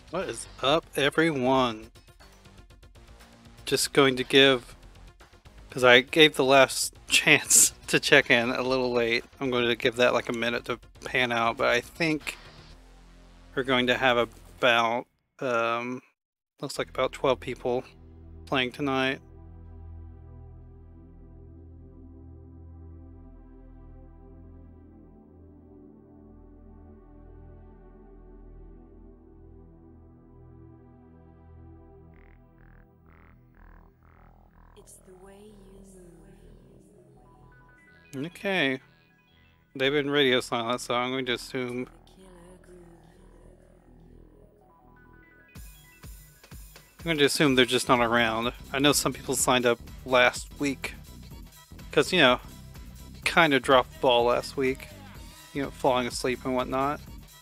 What is up, everyone? Just going to give, because I gave the last chance to check in a little late, I'm going to give that like a minute to pan out, but I think we're going to have about, looks like about 12 people playing tonight. Okay. They've been radio silent, so I'm going to assume. I'm going to assume they're just not around. I know some people signed up last week. Because, you know, kind of dropped the ball last week. You know, falling asleep and whatnot.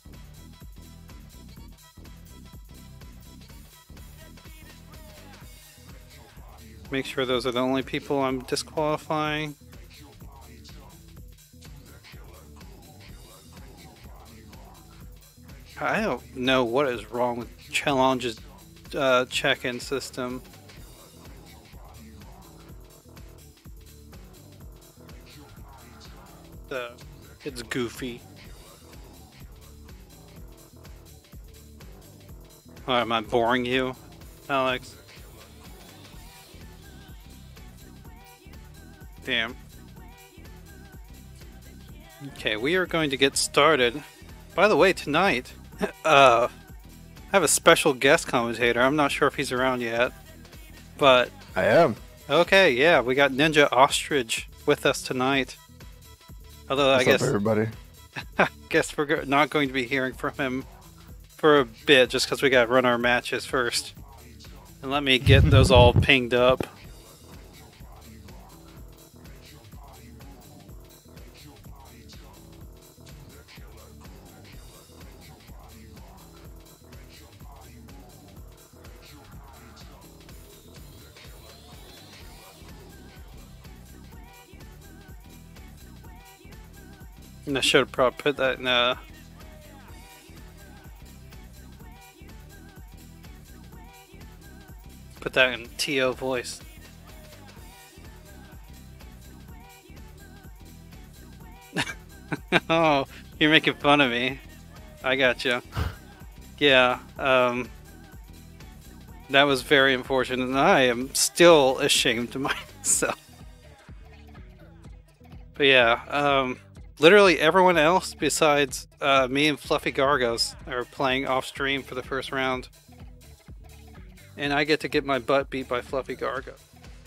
Make sure those are the only people I'm disqualifying. I don't know what is wrong with Challenge's check-in system. It's goofy. Oh, am I boring you, Alex? Damn. Okay, we are going to get started. By the way, tonight, I have a special guest commentator. I'm not sure if he's around yet, but I am. Okay, yeah, we got Ninja Ostrich with us tonight. Although What's I guess up, everybody? I guess we're not going to be hearing from him for a bit, just because we got to run our matches first. And let me get those all pinged up. And I should have probably put that in TO voice. Oh, you're making fun of me. I gotcha. Yeah, that was very unfortunate, and I am still ashamed of myself. But yeah, literally everyone else besides me and Fluffy Gargos are playing off stream for the first round. And I get to get my butt beat by Fluffy Gargo.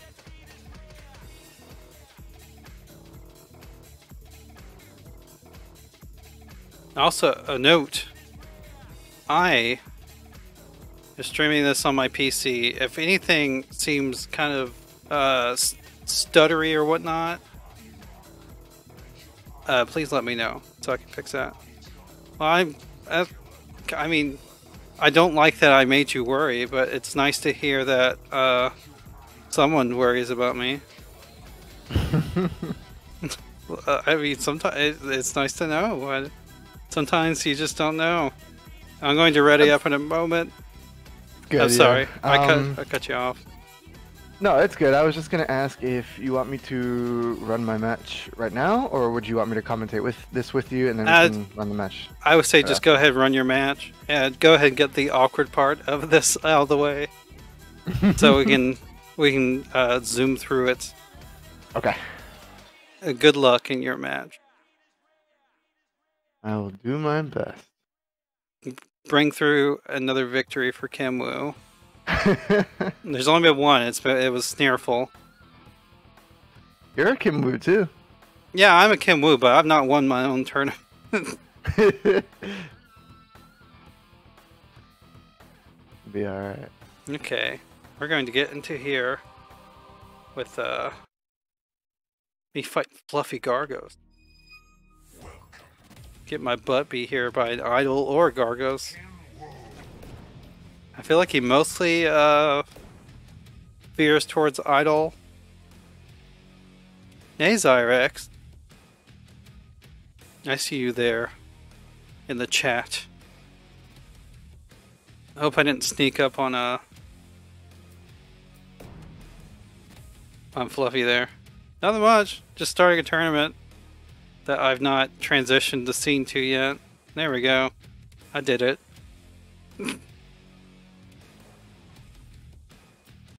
Also, a note. I am streaming this on my PC. If anything seems kind of stuttery or whatnot, please let me know so I can fix that. Well, I mean, I don't like that I made you worry, but it's nice to hear that someone worries about me. I mean, sometimes it's nice to know. Sometimes you just don't know. I'm going to ready up in a moment. Good, I'm sorry, yeah. I cut you off. No, it's good. I was just gonna ask if you want me to run my match right now, or would you want me to commentate with you, and then we can run the match? I would say just go ahead and run your match, and go ahead and get the awkward part of this out of the way, so we can zoom through it. Okay. Good luck in your match. I will do my best. Bring through another victory for Kim Woo. There's only been one. It was Sneerful. You're a Kim Woo too. Yeah, I'm a Kim Woo, but I've not won my own tournament. Be alright. Okay, we're going to get into here with me fight Fluffy Gargos. Get my butt beat here by an Idol or Gargos. I feel like he mostly veers towards Idol. Hey Zyrex. I see you there in the chat. I hope I didn't sneak up on Fluffy there. Nothing much. Just starting a tournament that I've not transitioned the scene to yet. There we go. I did it.